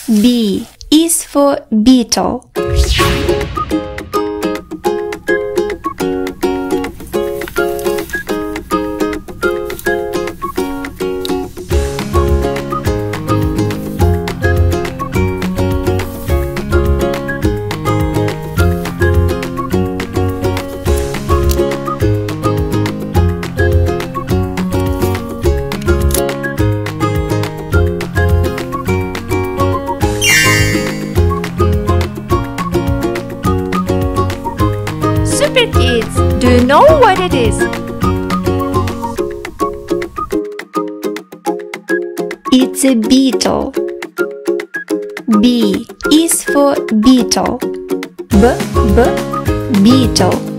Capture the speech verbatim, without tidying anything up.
B is for beetle. Super kids, do you know what it is? It's a beetle. B is for beetle. B, b, beetle.